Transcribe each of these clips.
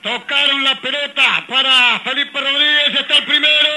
Tocaron la pelota para Felipe Rodríguez. Está el primero.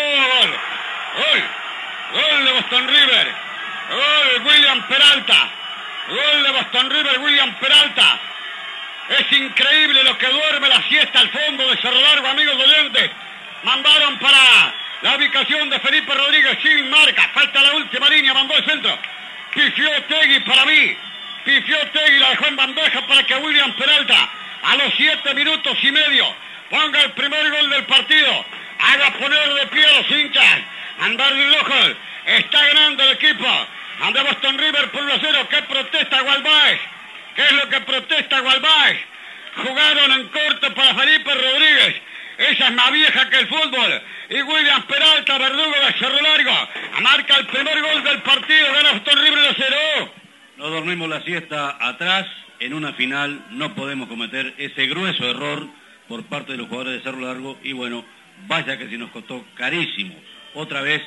Gol de Boston River. Gol William Peralta. Gol de Boston River, William Peralta. Es increíble lo que duerme la siesta al fondo de Cerro Largo, amigos oyentes. Mandaron para la ubicación de Felipe Rodríguez sin marca. Falta la última línea, mandó el centro. Pifió Tegui para mí. Pifió Tegui, la dejó en bandeja para que William Peralta, a los 7 minutos y medio, ponga el primer gol del partido. Haga poner de pie a los hinchas. Andar de ojos. Está ganando el equipo de Boston River por 1-0. ¿Qué protesta Gualbaez? ¿Qué es lo que protesta Gualbaez? Jugaron en corto para Felipe Rodríguez. Esa es más vieja que el fútbol. Y William Peralta, verdugo de Cerro Largo, marca el primer gol del partido. Gana Boston River 1-0. No dormimos la siesta atrás. En una final no podemos cometer ese grueso error por parte de los jugadores de Cerro Largo. Y bueno, vaya que si nos costó carísimo. Otra vez,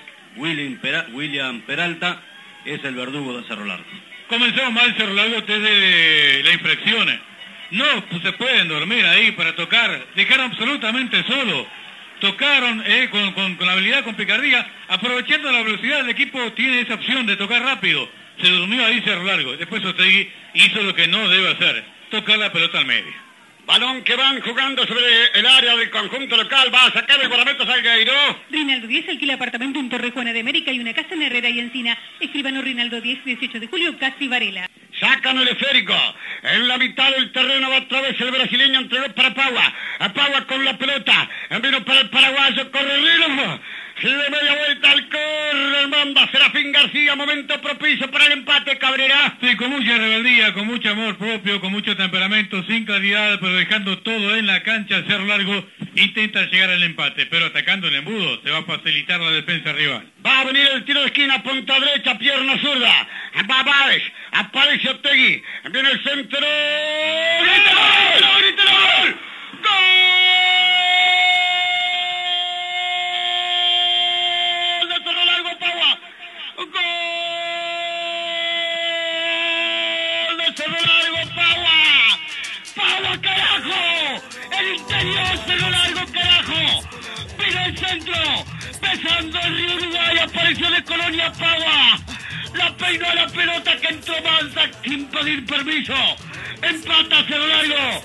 William Peralta es el verdugo de Cerro Largo. Comenzó mal Cerro Largo desde las infracciones. No pues se pueden dormir ahí para tocar. Dejaron absolutamente solo. Tocaron con la habilidad, con picardía. Aprovechando la velocidad, el equipo tiene esa opción de tocar rápido. Se durmió ahí Cerro Largo. Después Otegui hizo lo que no debe hacer. Tocar la pelota al medio. Balón que van jugando sobre el área del conjunto local. Va a sacar el guardameta Salgueiro. Rinaldo 10 alquila apartamento en Torre Juana de América y una casa en Herrera y Encina. Escribano Rinaldo 10, 18 de julio, Casti Varela. Sacan el esférico. En la mitad del terreno va otra vez el brasileño. Entregó para Pagua. A Pagua con la pelota. Vino para el paraguayo. Corre Rino. Y de media vuelta al corre, manda Serafín García, momento propicio para el empate, Cabrera. Sí, con mucha rebeldía, con mucho amor propio, con mucho temperamento, sin claridad, pero dejando todo en la cancha. Cerro Largo intenta llegar al empate, pero atacando el embudo se va a facilitar la defensa rival. Va a venir el tiro de esquina, punta derecha, pierna zurda. Va Báez, aparece Otegui, viene el centro. ¡Grítelo! ¡Grítelo! ¡Gol! Cerro Largo, carajo. Pega el centro. Pesando el río Uruguay. Apareció de Colonia Pagua. La peinó a la pelota que entró mansa sin pedir permiso. Empata Cerro Largo.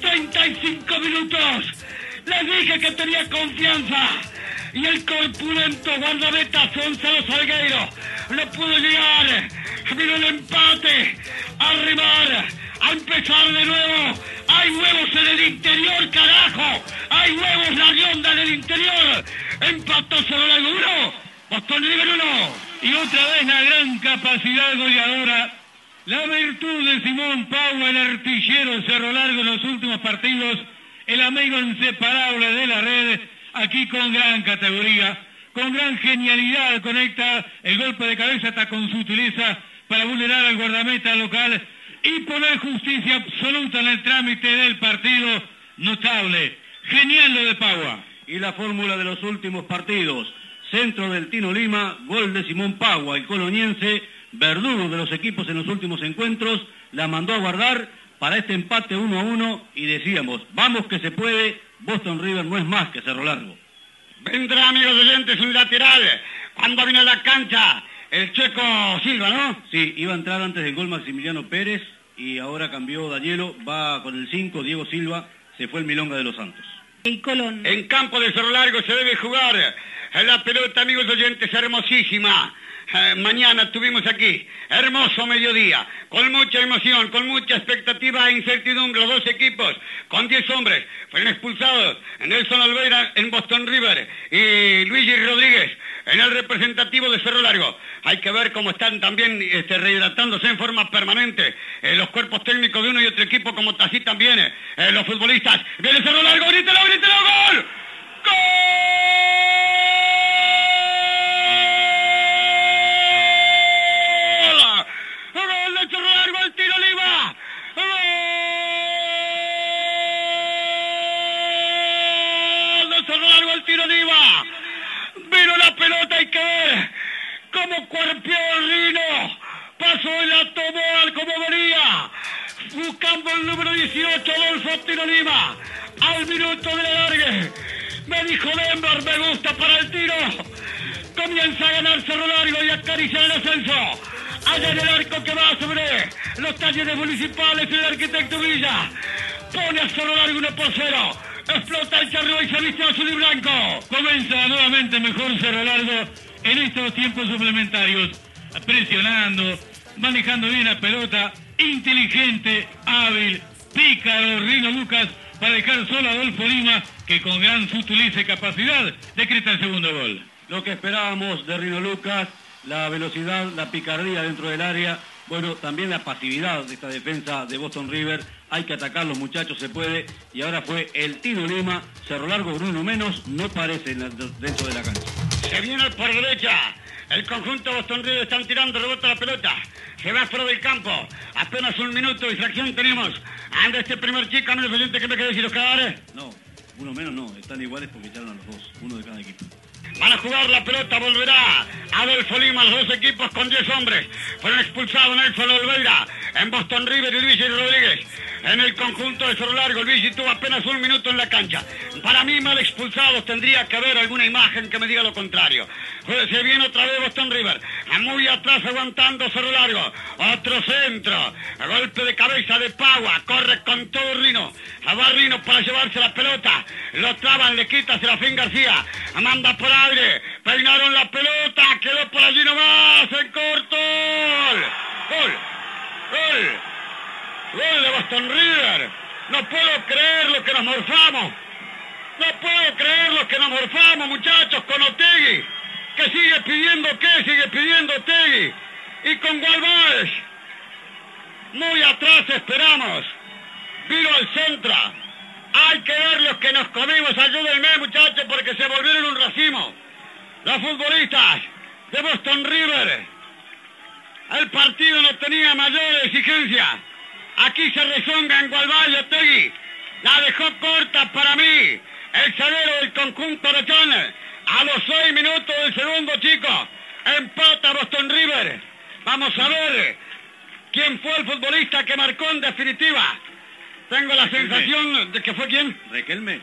35 minutos. Les dije que tenía confianza. Y el corpulento guardameta Gonzalo Salgueiro no pudo llegar. Vino el empate. A remar. A empezar de nuevo. Hay huevos en el interior, carajo. Hay huevos, la Rionda en el interior. Empató Cerro Largo 1. Boston River 1. Y otra vez la gran capacidad goleadora. La virtud de Simón Pagua, el artillero de Cerro Largo en los últimos partidos. El amigo inseparable de la red. Aquí con gran categoría. Con gran genialidad conecta el golpe de cabeza hasta con sutileza para vulnerar al guardameta local y poner justicia absoluta en el trámite del partido. Notable, genial lo de Pagua. Y la fórmula de los últimos partidos: centro del Tino Lima, gol de Simón Pagua, el coloniense, verdugo de los equipos en los últimos encuentros, la mandó a guardar para este empate 1-1 y decíamos, vamos que se puede. Boston River no es más que Cerro Largo. Vendrá, amigos oyentes, un lateral. Cuando viene a la cancha el Checo Silva, ¿no? Sí, iba a entrar antes del gol Maximiliano Pérez y ahora cambió Danielo, va con el 5, Diego Silva, se fue el Milonga de los Santos. El Colón. En campo de Cerro Largo se debe jugar. La pelota, amigos oyentes, hermosísima. Mañana tuvimos aquí, hermoso mediodía, con mucha emoción, con mucha expectativa e incertidumbre. Los dos equipos, con 10 hombres, fueron expulsados. Nelson Olveira en Boston River y Luigi Rodríguez en el representativo de Cerro Largo. Hay que ver cómo están también rehidratándose en forma permanente los cuerpos técnicos de uno y otro equipo, como así también los futbolistas. Viene Cerro Largo, grítelo, grítelo, gol. ¡Gol! Cerro Largo, el tiro Lima. ¡Gol de Cerro Largo, el tiro Lima! Vino la pelota, hay que ver cómo cuerpeó el Rino. Pasó y la tomó como venía. Buscando el número 18, Adolfo Tiro Lima. Al al minuto de la largue. Me dijo Denver, me gusta para el tiro. Comienza a ganar Cerro Largo y acaricia el ascenso. Allá en el arco que va sobre los talleres municipales, el arquitecto Villa. Pone a Cerro Largo 1-0. Explota el charro y se viste azul y blanco. Comienza nuevamente mejor Cerro Largo en estos tiempos suplementarios, presionando, manejando bien la pelota, inteligente, hábil, pícaro Rino Lucas para dejar solo a Adolfo Lima, que con gran sutileza y capacidad decreta el segundo gol. Lo que esperábamos de Rino Lucas, la velocidad, la picardía dentro del área, bueno, también la pasividad de esta defensa de Boston River. Hay que atacar, los muchachos, se puede. Y ahora fue el Tino Lima, Cerro Largo con uno menos, no parece dentro de la cancha. Se viene por derecha. El conjunto de Boston River están tirando, rebota la pelota. Se va fuera del campo. Apenas un minuto de fracción tenemos. Anda este primer chico, amigos oyentes, ¿qué me querés decir los cadáveres? No, uno menos no, están iguales porque echaron a los dos, uno de cada equipo. Van a jugar la pelota, volverá Adolfo Lima, los dos equipos con 10 hombres. Fueron expulsados Nelson Olveira en Boston River y Luis Rodríguez. En el conjunto de Cerro Largo, Luigi tuvo apenas un minuto en la cancha. Para mí, mal expulsados, tendría que haber alguna imagen que me diga lo contrario. Se viene otra vez Boston River. Muy atrás aguantando Cerro Largo. Otro centro. Golpe de cabeza de Pagua. Corre con todo Rino. Va Rino para llevarse la pelota. Lo traban, le quita Serafín García. Manda por aire. Peinaron la pelota. Quedó por allí nomás. En corto. Gol. Gol. Gol de Boston River. No puedo creer lo que nos morfamos. No puedo creer lo que nos morfamos, muchachos, con Otegui. Que sigue pidiendo Otegui. Y con Gualbáez. Muy atrás esperamos. Vino al centro. Hay que ver los que nos comimos. Ayúdenme, muchachos, porque se volvieron un racimo. Los futbolistas de Boston River. El partido no tenía mayor exigencia. Aquí se rezonga en Gualbáez y Otegui. La dejó corta para mí. El zaguero del conjunto rechón. A los 6 minutos del segundo, chicos. Empata Boston River. Vamos a ver quién fue el futbolista que marcó en definitiva. Tengo la sensación de que fue quién. Riquelme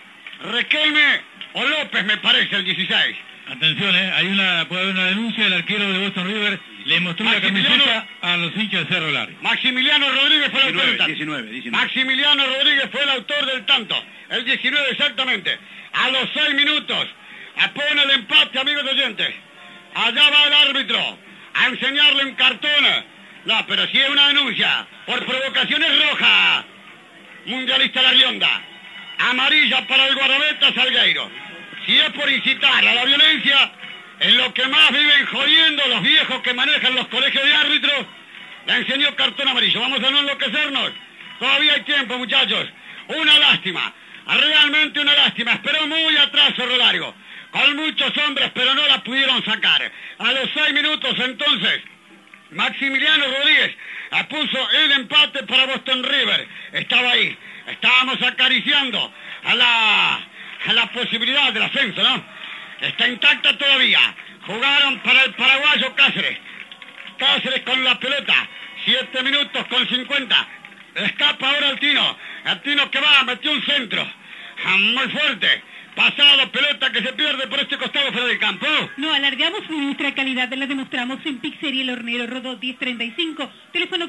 o López, me parece, el 16. Atención, puede haber una denuncia. El arquero de Boston River le mostró la camiseta a los hinchas de Cerro Largo. Maximiliano Rodríguez fue el autor del tanto. 19. Maximiliano Rodríguez fue el autor del tanto. El 19 exactamente. A los 6 minutos. Pone el empate, amigos oyentes. Allá va el árbitro a enseñarle un cartón. No, pero si es una denuncia por provocaciones roja. Mundialista La Rionda. Amarilla para el guardameta Salgueiro. Si es por incitar a la violencia, en lo que más viven jodiendo los viejos que manejan los colegios de árbitros, le enseñó cartón amarillo. Vamos a no enloquecernos. Todavía hay tiempo, muchachos. Una lástima. Realmente una lástima. Esperó muy atrás Cerro Largo. Con muchos hombres, pero no la pudieron sacar. A los 6 minutos, entonces, Maximiliano Rodríguez puso el empate para Boston River. Estaba ahí. Estábamos acariciando a la posibilidad del ascenso, ¿no? Está intacta todavía. Jugaron para el paraguayo Cáceres. Cáceres con la pelota. 7 minutos con 50. Escapa ahora el Tino. El Tino que va, metió un centro. Muy fuerte. Pasado, pelota que se pierde por este costado fuera del campo. No alargamos nuestra calidad, la demostramos en Pizzería El Hornero, Rodó 1035, teléfono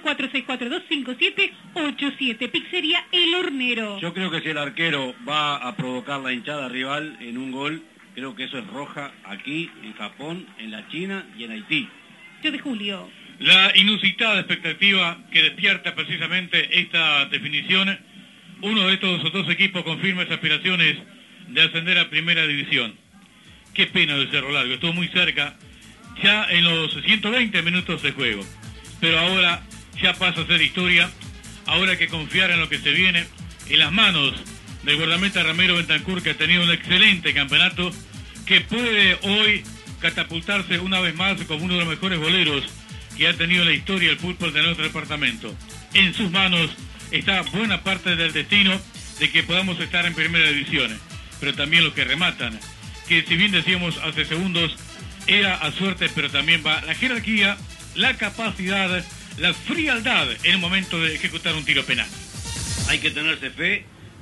46425787, Pizzería El Hornero. Yo creo que si el arquero va a provocar la hinchada rival en un gol, creo que eso es roja aquí, en Japón, en la China y en Haití. 8 de julio. La inusitada expectativa que despierta precisamente esta definición. Uno de estos dos equipos con firmes aspiraciones de ascender a primera división. Qué pena del Cerro Largo, estuvo muy cerca ya en los 120 minutos de juego, pero ahora ya pasa a ser historia. Ahora hay que confiar en lo que se viene, en las manos del guardameta Ramiro Bentancur, que ha tenido un excelente campeonato, que puede hoy catapultarse una vez más como uno de los mejores goleros que ha tenido la historia del fútbol de nuestro departamento. En sus manos está buena parte del destino de que podamos estar en primera división, pero también los que rematan, que si bien decíamos hace segundos, era a suerte, pero también va la jerarquía, la capacidad, la frialdad en el momento de ejecutar un tiro penal. Hay que tenerse fe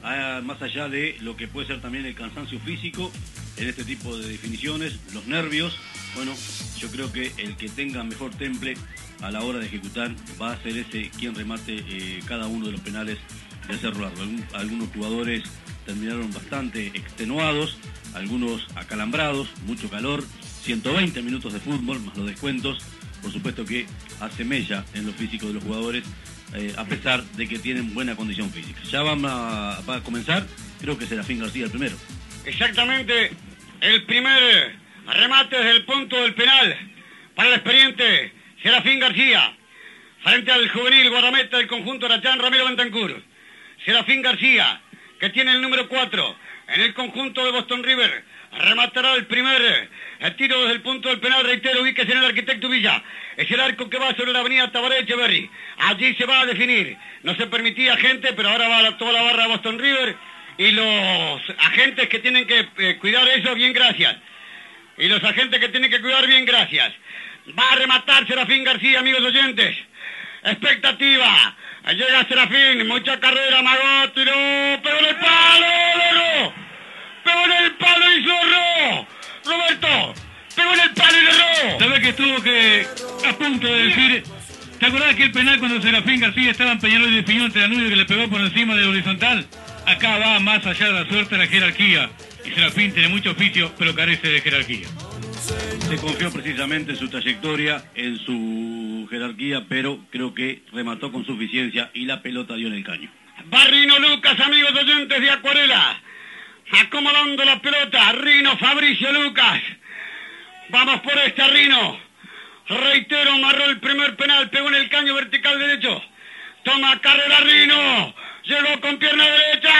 más allá de lo que puede ser también el cansancio físico en este tipo de definiciones, los nervios. Bueno, yo creo que el que tenga mejor temple a la hora de ejecutar va a ser ese quien remate cada uno de los penales de Cerro Largo. Algunos jugadores terminaron bastante extenuados, algunos acalambrados, mucho calor, 120 minutos de fútbol más los descuentos, por supuesto que hace mella en lo físico de los jugadores, a pesar de que tienen buena condición física. Ya va a comenzar, creo que Serafín García el primero. Exactamente, el primer remate desde el punto del penal para el experiente Serafín García, frente al juvenil guardameta del conjunto Arachán, Ramiro Bentancur. Serafín García, que tiene el número 4 en el conjunto de Boston River, rematará el primer tiro desde el punto del penal, reitero, ubíquese en el Arquitecto Villa. Es el arco que va sobre la avenida Tabaré Echeverry. Allí se va a definir. No se permitía gente, pero ahora va toda la barra de Boston River y los agentes que tienen que cuidar eso, bien gracias. Y los agentes que tienen que cuidar, bien gracias. Va a rematar Serafín García, amigos oyentes. Expectativa. Llega Serafín, mucha carrera, amagó, tiró, pegó en el palo, logró. Pegó en el palo y zorró. Roberto, pegó en el palo y logró. ¿Sabés que estuvo a punto de decir? ¿Te acordás de aquel penal cuando Serafín García estaba en Peñarol y definió entre Danubio que le pegó por encima de horizontal? Acá va más allá de la suerte de la jerarquía. Y Serafín tiene mucho oficio, pero carece de jerarquía. Se confió precisamente en su trayectoria, en su jerarquía, pero creo que remató con suficiencia y la pelota dio en el caño. Va Rino Lucas, amigos oyentes de Acuarela. Acomodando la pelota, Rino Fabricio Lucas. Vamos por esta, Rino. Reitero, amarró el primer penal, pegó en el caño vertical derecho. Toma carrera Rino. Llegó con pierna derecha.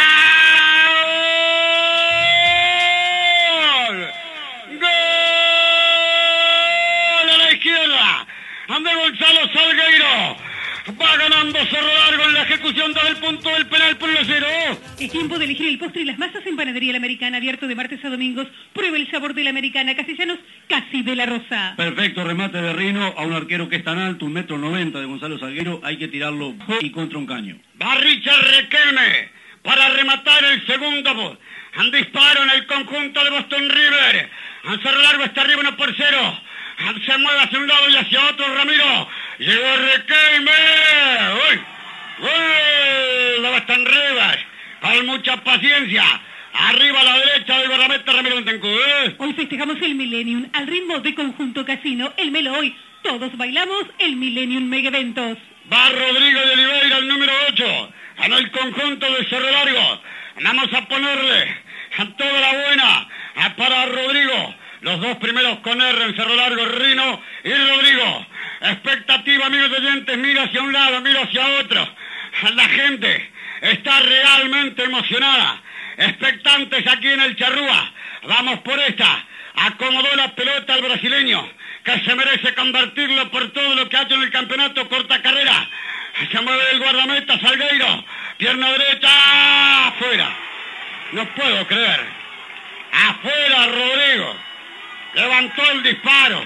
Ande Gonzalo Salgueiro. Va ganando Cerro Largo en la ejecución del punto del penal por 1-0. Es tiempo de elegir el postre y las masas en Panadería La Americana, abierto de martes a domingos. Pruebe el sabor de La Americana, Castellanos, casi de la Rosa. Perfecto remate de Rino a un arquero que es tan alto, 1,90 m de Gonzalo Salgueiro. Hay que tirarlo y contra un caño. Va Richard Requelme para rematar el segundo. Disparo en el conjunto de Boston River. Cerro Largo está arriba 1-0. Se mueve hacia un lado y hacia otro, Ramiro. Llegó Requelme. ¡Uy! ¡Gol! De Boston River. Con mucha paciencia. Arriba a la derecha del guardameta Ramiro Bentancur. Hoy festejamos el Millennium al ritmo de Conjunto Casino. El Melo hoy. Todos bailamos el Millennium Mega Eventos. Va Rodrigo de Oliveira, el número 8. En el conjunto de Cerro Largo. Vamos a ponerle toda la buena para Rodrigo. Los dos primeros con R en Cerro Largo, Rino y Rodrigo. Expectativa, amigos oyentes, mira hacia un lado, mira hacia otro. La gente está realmente emocionada. Expectantes aquí en el Charrúa. Vamos por esta. Acomodó la pelota al brasileño, que se merece convertirlo por todo lo que ha hecho en el campeonato. Corta carrera. Se mueve el guardameta Salgueiro. Pierna derecha. Afuera. No puedo creer. Afuera Rodrigo. Levantó el disparo.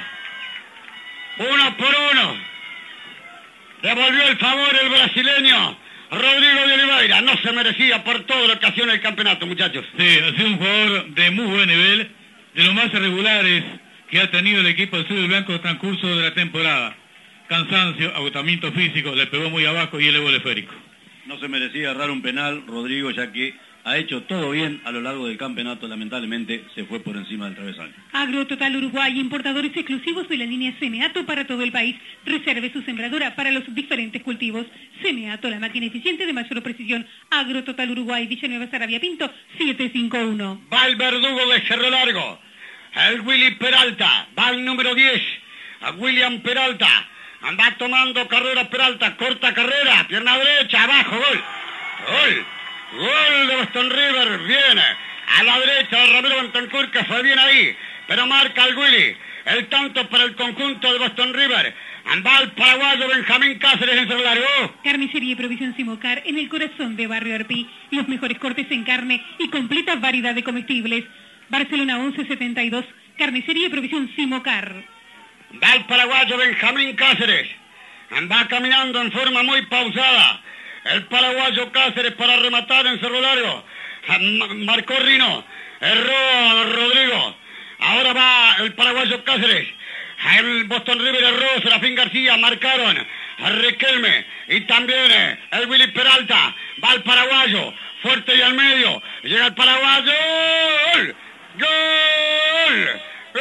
1-1. Devolvió el favor el brasileño Rodrigo de Oliveira. No se merecía por todo lo que hacía en el campeonato, muchachos. Sí, ha sido un jugador de muy buen nivel, de los más irregulares que ha tenido el equipo del Sur y Blanco en el transcurso de la temporada. Cansancio, agotamiento físico, le pegó muy abajo y elevó el esférico. No se merecía agarrar un penal, Rodrigo, ya que ha hecho todo bien a lo largo del campeonato. Lamentablemente se fue por encima del travesaño. Agrototal Uruguay, importadores exclusivos de la línea Semeato para todo el país. Reserve su sembradora para los diferentes cultivos. Semeato, la máquina eficiente de mayor precisión. Agrototal Uruguay, Villanueva Saravia Pinto, 751. Va el verdugo de Cerro Largo. El Willy Peralta. Va el número 10. A William Peralta. Anda tomando carrera Peralta. Corta carrera. Pierna derecha. Abajo. Gol. Gol. Gol de Boston River. Viene a la derecha de Ramiro Bentancur, que fue bien ahí. Pero marca el Willy. El tanto para el conjunto de Boston River. Va el paraguayo Benjamín Cáceres en Cerro Largo. Carnicería y Provisión Simocar en el corazón de Barrio Arpí. Los mejores cortes en carne y completa variedad de comestibles. Barcelona 1172. Carnicería y Provisión Simocar. Va el paraguayo Benjamín Cáceres. Va caminando en forma muy pausada. El paraguayo Cáceres para rematar en Cerro Largo. Marcó Rino. Erró Rodrigo. Ahora va el paraguayo Cáceres. El Boston River erró. Serafín García. Marcaron a Riquelme. Y también el Willy Peralta. Va el paraguayo. Fuerte y al medio. Llega el paraguayo. ¡Gol! ¡Gol!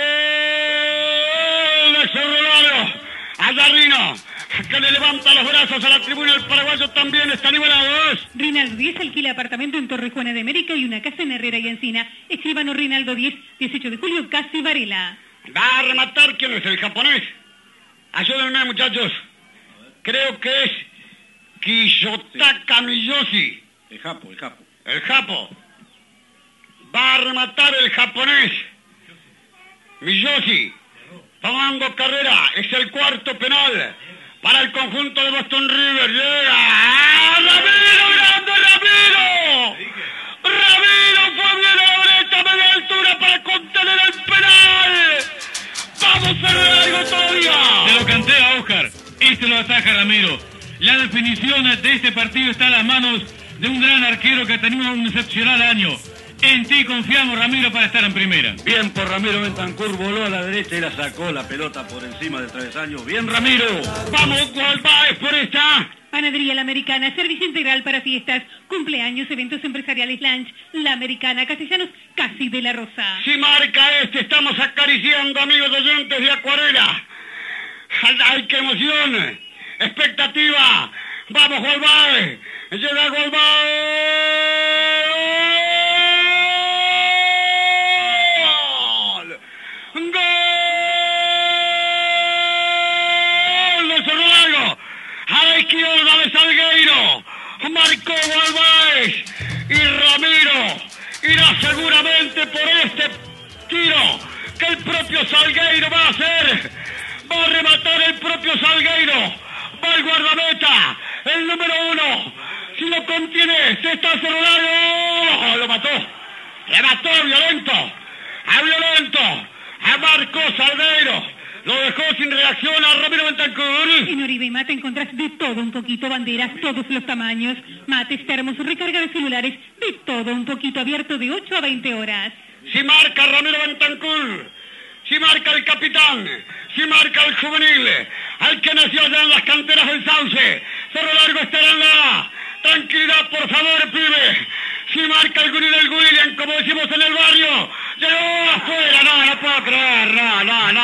¡Gol de Cerro Largo! Allá Rino, que le levanta los brazos a la tribuna. El paraguayo también está nivelado. Rinaldo 10 alquila apartamento en Torre Juana de América y una casa en Herrera y Encina. Escribano Rinaldo 10, 18 de julio, Casi Varela. Va a rematar. ¿Quién es el japonés? Ayúdenme, muchachos. Creo que es Kiyotaka Miyoshi. El Japo. El Japo. Va a rematar el japonés. Miyoshi. Tomando carrera. Es el cuarto penal para el conjunto de Boston River. Llega. ¡Ramiro! ¡Grande Ramiro! ¡Ramiro fue bien a la derecha, media altura para contener el penal! ¡Vamos a largo todavía! Se lo canté a Oscar. Este lo ataja Ramiro. La definición de este partido está en las manos de un gran arquero que ha tenido un excepcional año. En ti confiamos, Ramiro, para estar en primera. Bien por Ramiro Bentancur, voló a la derecha y la sacó la pelota por encima del travesaño. ¡Bien, Ramiro! ¡Vamos, Gualbaez por esta! Panadería La Americana, servicio integral para fiestas, cumpleaños, eventos empresariales, lunch. La Americana, Castellanos, Casi de la Rosa. Si marca este, estamos acariciando, amigos oyentes de Acuarela. ¡Ay, qué emoción! ¡Expectativa! ¡Vamos, Gualbaez! ¡Llega Gualbaez! ¡Gol! ¡De Cerro Largo! A la izquierda de Salgueiro. Marcó Gualbaez. Y Ramiro irá seguramente por este tiro que el propio Salgueiro va a hacer. Va a rematar el propio Salgueiro. Va el guardameta. El número 1. Si lo contiene, se está Cerro Largo. Lo mató. Le mató violento. A violento. A Marco Salgueiro. Lo dejó sin reacción a Ramiro Bentancur. En Oribe y Mate encontrás de todo un poquito, banderas, todos los tamaños, mates, termos, recarga de celulares, de todo un poquito, abierto de 8 a 20 horas. Si marca Ramiro Bentancur, si marca el capitán, si marca el juvenil, al que nació allá en las canteras del Sauce. Cerro Largo estará en la tranquilidad, por favor, pibe. Si marca el Gurí del William, como decimos en el barrio, llegó afuera. No puedo creer, no.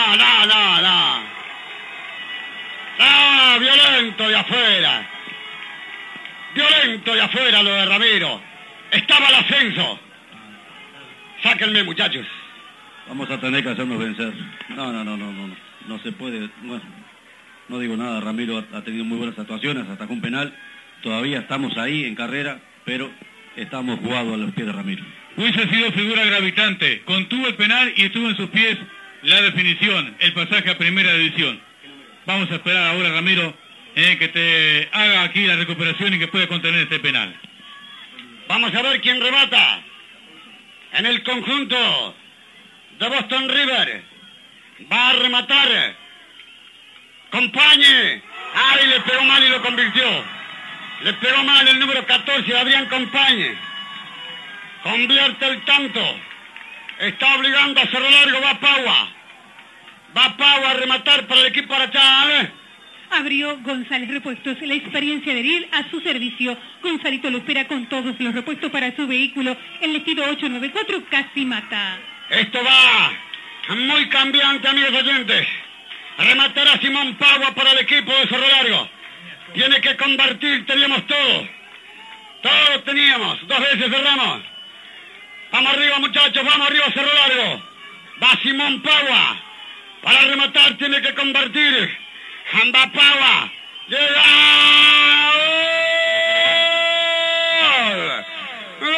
Violento de afuera. Violento de afuera lo de Ramiro. Estaba el ascenso. Sáquenme, muchachos. Vamos a tener que hacernos vencer. No se puede. Bueno, no digo nada. Ramiro ha tenido muy buenas actuaciones, hasta con penal. Todavía estamos ahí en carrera, pero estamos jugados a los pies de Ramiro. Hubiese sido figura gravitante. Contuvo el penal y estuvo en sus pies la definición, el pasaje a primera división. Vamos a esperar ahora, Ramiro, que te haga aquí la recuperación y que pueda contener este penal. Vamos a ver quién remata. En el conjunto de Boston River va a rematar Compañe. ¡Ay, le pegó mal y lo convirtió! Le pegó mal el número 14, Adrián Compañe. Convierte el tanto. Está obligando a Cerro Largo, va Pagua a rematar para el equipo Arachal. Abrió González Repuestos, la experiencia de Ariel a su servicio. Gonzalito lo espera con todos los repuestos para su vehículo. El lestido 894 Casi Mata. Esto va muy cambiante, amigos oyentes. Rematará Simón Pagua para el equipo de Cerro Largo. Tiene que convertir, teníamos todo. Todo teníamos, 2 veces cerramos. Vamos arriba, muchachos, vamos arriba, Cerro Largo. Va Simón Pagua. Para rematar tiene que convertir. Anda Pagua. Llega. ¡Gol!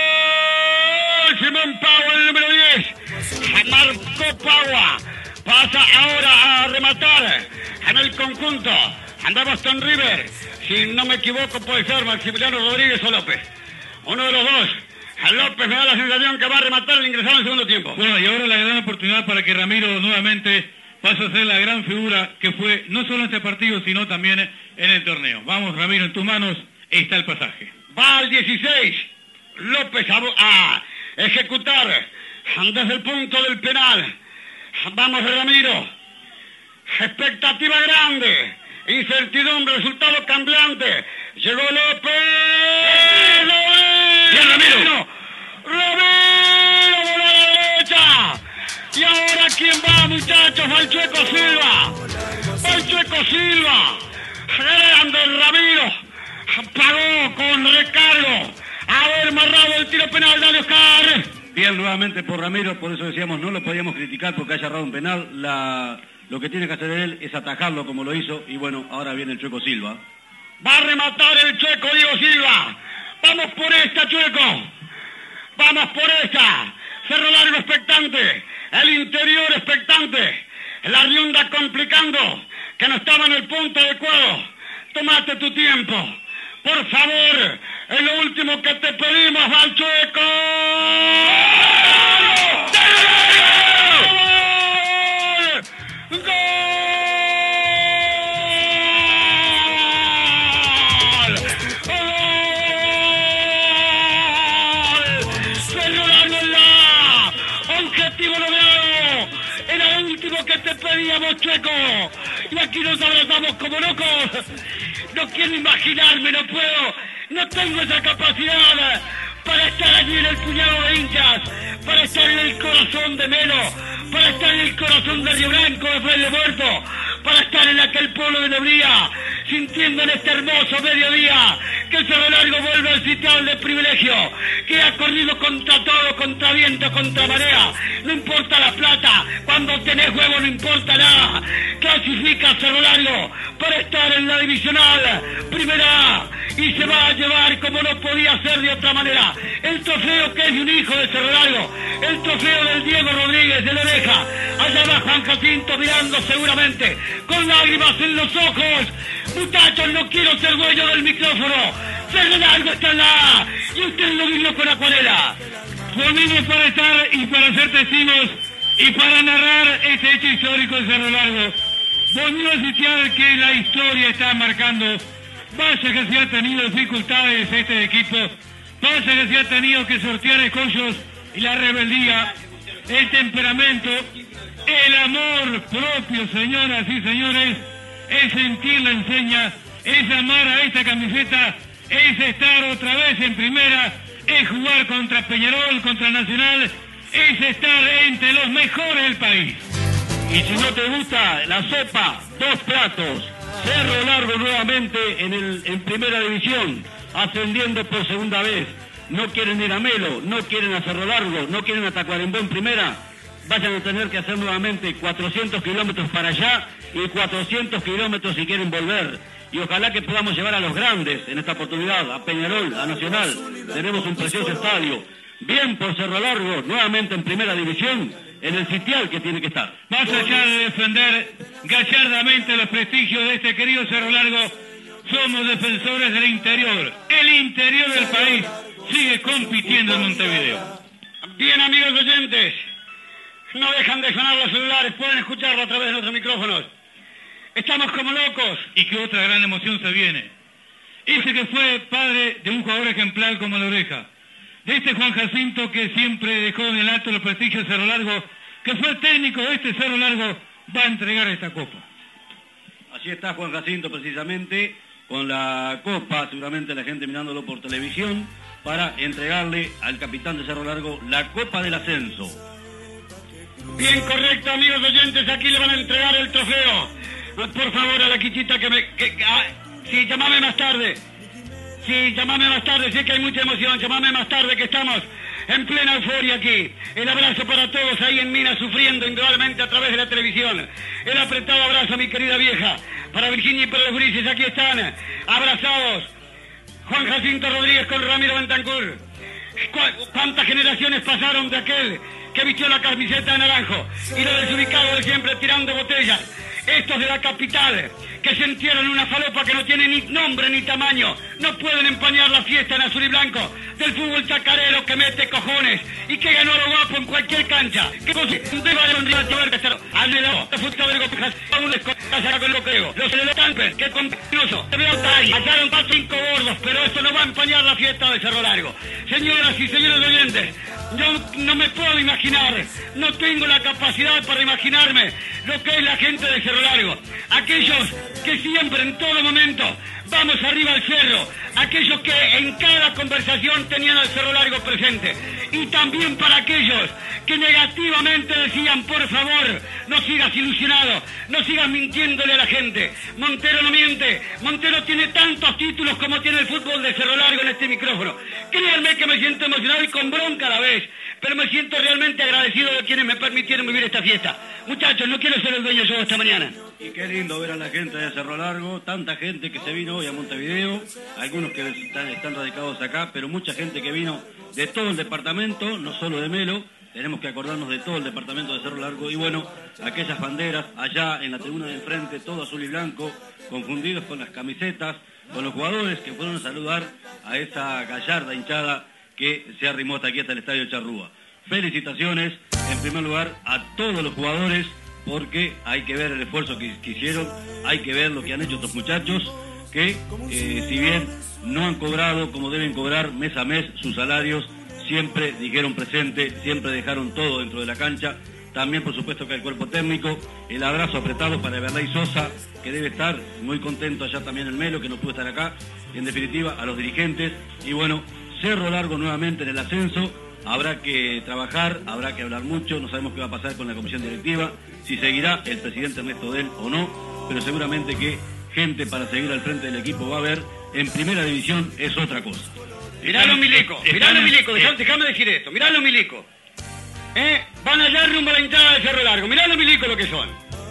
Simón Pagua, el número 10. Marcó Pagua. Pasa ahora a rematar en el conjunto. Anda Boston River. Si no me equivoco puede ser Maximiliano Rodríguez o López. Uno de los dos. A López me da la sensación que va a rematar el ingresado en el segundo tiempo. Bueno, y ahora la gran oportunidad para que Ramiro nuevamente pase a ser la gran figura que fue no solo en este partido, sino también en el torneo. Vamos, Ramiro, en tus manos está el pasaje. Va al 16. López a ejecutar desde el punto del penal. Vamos, Ramiro. Expectativa grande. Incertidumbre, resultado cambiante. Llegó López. ¡Bien, Ramiro! ¡Ramiro por la derecha! Y ahora, ¿quién va, muchachos? Va el Chueco Silva. Va el Chueco Silva. Grande Ramiro. Pagó con recargo. Haber amarrado el tiro penal de Oscar. Bien nuevamente por Ramiro, por eso decíamos no lo podíamos criticar porque haya errado un penal. Lo que tiene que hacer él es atajarlo como lo hizo y bueno, ahora viene el Chueco Silva. Va a rematar el Chueco Diego Silva. Vamos por esta, Chueco. Vamos por esta. Cerro Largo expectante. El interior expectante. La rienda complicando. Que no estaba en el punto adecuado. Tómate tu tiempo. Por favor. Es lo último que te pedimos, al Chueco. ¡Gol! ¡Gol! Objetivo logrado. Era el último que te pedíamos, Chueco. Y aquí nos abrazamos como locos. No quiero imaginarme, no puedo. No tengo esa capacidad para estar allí en el puñado de hinchas, para estar en el corazón de Melo, para estar en el corazón de Río Blanco, de Fraile Muerto, para estar en aquel pueblo de Nebría, sintiendo en este hermoso mediodía que el Cerro Largo vuelve al sitial de privilegio, que ha corrido contra todo, contra viento, contra marea. No importa la plata, cuando tenés huevo no importa nada. Clasifica Cerro Largo para estar en la divisional Primera A y se va a llevar como no podía ser de otra manera el trofeo que es de un hijo de Cerro Largo, el trofeo del Diego Rodríguez de la Oreja. Allá va Juan Jacinto mirando seguramente con lágrimas en los ojos. Muchachos, no quiero ser dueño del micrófono. Cerro Largo está en la A y usted lo vivió con acuarela. Volvimos para estar y para ser testigos y para narrar este hecho histórico de Cerro Largo. Volvió a sitiar que la historia está marcando. Vaya que se ha tenido dificultades este equipo. Vaya que se ha tenido que sortear escollos y la rebeldía, el temperamento, el amor propio, señoras y señores, es sentir la enseña, es amar a esta camiseta, es estar otra vez en primera, es jugar contra Peñarol, contra Nacional, es estar entre los mejores del país. Y si no te gusta la sopa, 2 platos. Cerro Largo nuevamente en primera división, ascendiendo por segunda vez. No quieren ir a Melo, no quieren a Cerro Largo, no quieren a Tacuarembó en primera. Vayan a tener que hacer nuevamente 400 kilómetros para allá y 400 kilómetros si quieren volver. Y ojalá que podamos llevar a los grandes en esta oportunidad, a Peñarol, a Nacional. Tenemos un precioso estadio. Bien por Cerro Largo, nuevamente en primera división, en el sitial que tiene que estar. Más allá de defender gallardamente los prestigios de este querido Cerro Largo, somos defensores del interior. El interior del país sigue compitiendo en Montevideo. Bien, amigos oyentes, no dejan de sonar los celulares, pueden escucharlo a través de nuestros micrófonos. Estamos como locos. Y que otra gran emoción se viene. Ese que fue padre de un jugador ejemplar como La Oreja. De este Juan Jacinto que siempre dejó en el alto los prestigios de Cerro Largo, que fue el técnico de este Cerro Largo, va a entregar esta copa. Así está Juan Jacinto precisamente, con la copa, seguramente la gente mirándolo por televisión, para entregarle al capitán de Cerro Largo la copa del ascenso. Bien, correcto, amigos oyentes, aquí le van a entregar el trofeo. Por favor, a la quichita sí, llamame más tarde. Sí, llamame más tarde, sé que hay mucha emoción, llamame más tarde que estamos en plena euforia aquí. El abrazo para todos ahí en Minas, sufriendo indudablemente a través de la televisión. El apretado abrazo a mi querida vieja. Para Virginia y para los gurises, aquí están, abrazados. Juan Jacinto Rodríguez con Ramiro Bentancur. ¿Cuántas generaciones pasaron de aquel que vistió la camiseta de naranjo y lo desubicado de siempre tirando botellas Estos de la capital, que se entierran en una falopa que no tiene ni nombre ni tamaño, no pueden empañar la fiesta en azul y blanco del fútbol chacarero que mete cojones y que ganó a lo guapo en cualquier cancha. Que con los elefantes que con hallaron 5 gordos, pero eso no va a empañar la fiesta de Cerro Largo. Señoras y señores oyentes, yo no me puedo imaginar, no tengo la capacidad para imaginarme lo que es la gente de Cerro Largo. Aquellos que siempre, en todo momento, vamos arriba al cerro. Aquellos que en cada conversación tenían al Cerro Largo presente. Y también para aquellos que negativamente decían, por favor, no sigas ilusionado, no sigas mintiéndole a la gente. Montero no miente, Montero tiene tantos títulos como tiene el fútbol de Cerro Largo en este micrófono. Créanme que me siento emocionado y con bronca a la vez, pero me siento realmente agradecido de quienes me permitieron vivir esta fiesta. Muchachos, no quiero ser el dueño yo esta mañana. Y qué lindo ver a la gente de Cerro Largo, tanta gente que se vino hoy a Montevideo, algunos que están radicados acá, pero mucha gente que vino de todo el departamento, no solo de Melo. Tenemos que acordarnos de todo el departamento de Cerro Largo y bueno, aquellas banderas allá en la tribuna de enfrente, todo azul y blanco, confundidos con las camisetas, con los jugadores que fueron a saludar a esa gallarda hinchada que se arrimó hasta aquí, hasta el Estadio Charrúa. Felicitaciones, en primer lugar, a todos los jugadores, porque hay que ver el esfuerzo que hicieron, hay que ver lo que han hecho estos muchachos, que si bien no han cobrado como deben cobrar mes a mes sus salarios, siempre dijeron presente, siempre dejaron todo dentro de la cancha. También, por supuesto, que el cuerpo técnico, el abrazo apretado para Everley Sosa, que debe estar muy contento allá también el Melo, que no pudo estar acá. En definitiva, a los dirigentes. Y bueno, Cerro Largo nuevamente en el ascenso. Habrá que trabajar, habrá que hablar mucho. No sabemos qué va a pasar con la comisión directiva, si seguirá el presidente Ernesto Del o no. Pero seguramente que gente para seguir al frente del equipo va a haber. En primera división es otra cosa. Miralo, Milico, déjame decir esto. Miralo, Milico. Van allá rumbo a la entrada de Cerro Largo. Miralo, Milico, lo que son.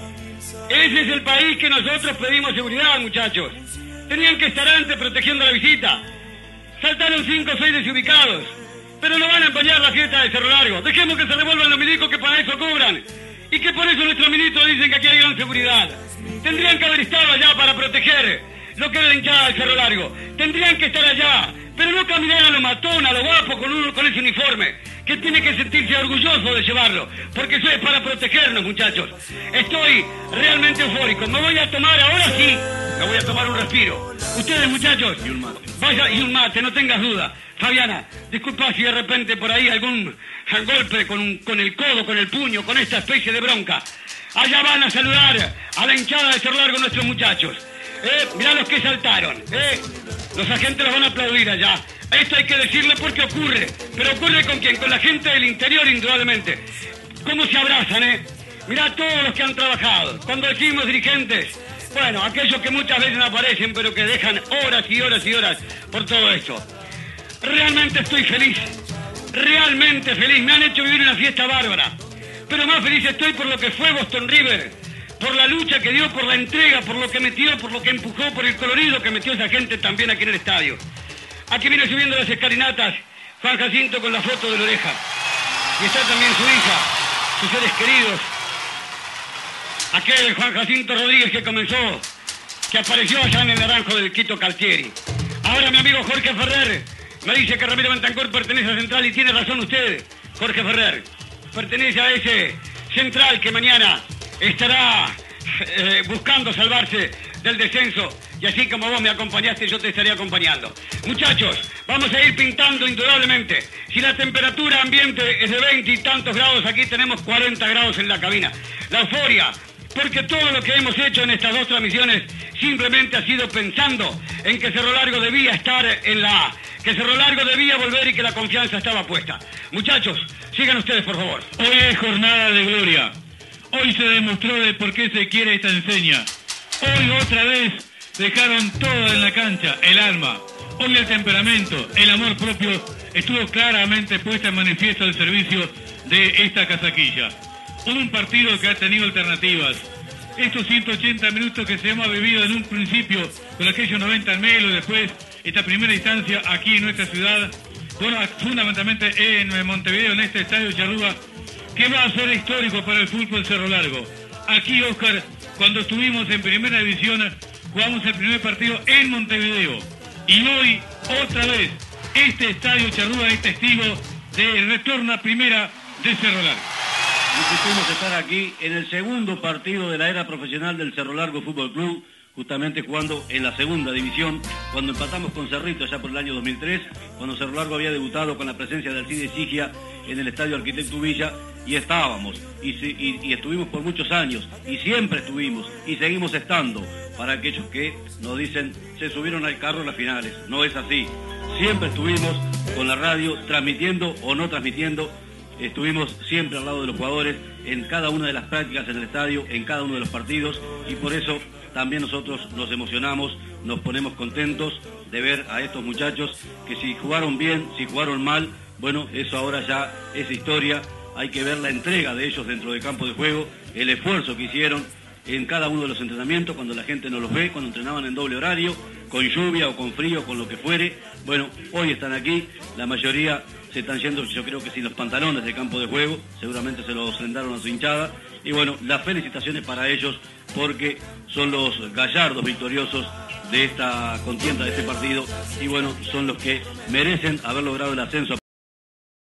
Ese es el país que nosotros pedimos seguridad, muchachos. Tenían que estar antes protegiendo la visita. Saltaron 5 o 6 desubicados. Pero no van a empañar la fiesta de Cerro Largo. Dejemos que se revuelvan los milicos que para eso cobran. Y que por eso nuestros ministros dicen que aquí hay gran seguridad. Tendrían que haber estado allá para proteger lo que es la hinchada de Cerro Largo. Tendrían que estar allá, pero no caminar a lo matón, a lo guapo con ese uniforme, que tiene que sentirse orgulloso de llevarlo, porque eso es para protegernos, muchachos. Estoy realmente eufórico. Me voy a tomar, ahora sí, me voy a tomar un respiro. Ustedes, muchachos, y un mate. Vaya, y un mate, no tengas duda. Fabiana, disculpa si de repente por ahí algún golpe con el codo, con el puño, con esta especie de bronca. Allá van a saludar a la hinchada de Cerro Largo nuestros muchachos. Mirá los que saltaron. Los agentes los van a aplaudir allá. Esto hay que decirle porque ocurre. ¿Pero ocurre con quién? Con la gente del interior, indudablemente. ¿Cómo se abrazan, Mirá todos los que han trabajado. Cuando decimos dirigentes, bueno, aquellos que muchas veces no aparecen, pero que dejan horas y horas y horas por todo esto. Realmente estoy feliz. Realmente feliz. Me han hecho vivir una fiesta bárbara. Pero más feliz estoy por lo que fue Boston River, por la lucha que dio, por la entrega, por lo que metió, por lo que empujó, por el colorido que metió esa gente también aquí en el estadio. Aquí viene subiendo las escalinatas Juan Jacinto con la foto de la oreja. Y está también su hija, sus seres queridos. Aquel Juan Jacinto Rodríguez que apareció allá en el naranjo del Quito Caltieri. Ahora mi amigo Jorge Ferrer me dice que Ramiro Bentancur pertenece a Central y tiene razón usted, Jorge Ferrer. Pertenece a ese Central que mañana estará buscando salvarse del descenso, y así como vos me acompañaste, yo te estaré acompañando. Muchachos, vamos a ir pintando indudablemente. Si la temperatura ambiente es de 20 y tantos grados, aquí tenemos 40 grados en la cabina. La euforia, porque todo lo que hemos hecho en estas 2 transmisiones simplemente ha sido pensando en que Cerro Largo debía estar que Cerro Largo debía volver y que la confianza estaba puesta. Muchachos, sigan ustedes, por favor. Hoy es jornada de gloria. Hoy se demostró de por qué se quiere esta enseña. Hoy otra vez dejaron todo en la cancha, el alma. Hoy el temperamento, el amor propio estuvo claramente puesta en manifiesto al servicio de esta casaquilla. Un partido que ha tenido alternativas. Estos 180 minutos que se hemos vivido en un principio con aquellos 90 al Melo y después esta primera instancia aquí en nuestra ciudad, bueno, fundamentalmente en Montevideo, en este estadio Charrúa, que va a ser histórico para el fútbol Cerro Largo. Aquí, Oscar, cuando estuvimos en primera división, jugamos el primer partido en Montevideo. Y hoy, otra vez, este estadio Charrúa es testigo del retorno a primera de Cerro Largo. Necesitamos estar aquí en el segundo partido de la era profesional del Cerro Largo Fútbol Club, justamente jugando en la segunda división, cuando empatamos con Cerrito allá por el año 2003, cuando Cerro Largo había debutado con la presencia de Alcide Sigia en el Estadio Arquitecto Villa, y estábamos, y estuvimos por muchos años, y siempre estuvimos, y seguimos estando, para aquellos que nos dicen, se subieron al carro en las finales. No es así. Siempre estuvimos con la radio, transmitiendo o no transmitiendo, estuvimos siempre al lado de los jugadores, en cada una de las prácticas en el estadio, en cada uno de los partidos, y por eso también nosotros nos emocionamos, nos ponemos contentos de ver a estos muchachos que si jugaron bien, si jugaron mal, bueno, eso ahora ya es historia. Hay que ver la entrega de ellos dentro del campo de juego, el esfuerzo que hicieron en cada uno de los entrenamientos, cuando la gente no los ve, cuando entrenaban en doble horario, con lluvia o con frío, con lo que fuere. Bueno, hoy están aquí, la mayoría se están yendo, yo creo que sin los pantalones de campo de juego, seguramente se los ofrendaron a su hinchada. Y bueno, las felicitaciones para ellos, porque son los gallardos victoriosos de esta contienda, de este partido, y bueno, son los que merecen haber logrado el ascenso.